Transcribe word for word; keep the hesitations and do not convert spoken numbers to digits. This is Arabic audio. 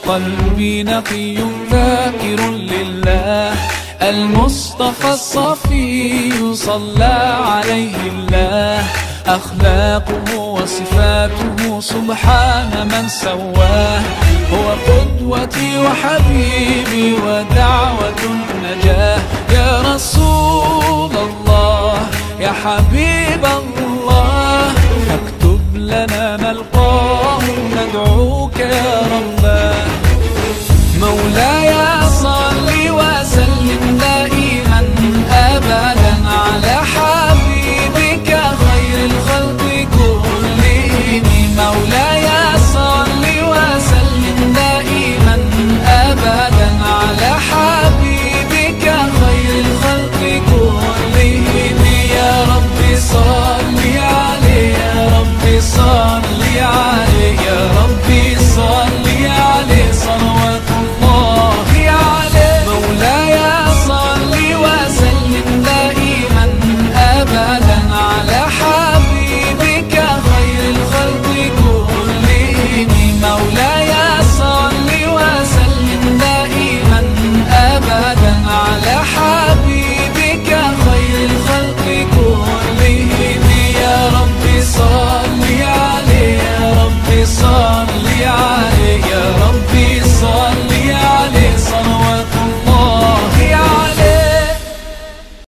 وقلبي نقي ذاكر لله. المصطفى الصفي صلى عليه الله، أخلاقه وصفاته سبحان من سواه. هو قدوتي وحبيبي ودعوة النجاة. يا رسول الله يا حبيب الله، اكتب لنا نلقاه ندعوك يا رباه. مولاي صل وسلم دائما أبدا على حبيبك خير الخلق كلهم. مولاي صل وسلم دائما أبدا على حبيبك خير الخلق كلهم. يا رب صل عليه يا رب صل عليه يا رب صل عليه صلوات الله عليه. مولاي صل وسلم دائما أبدا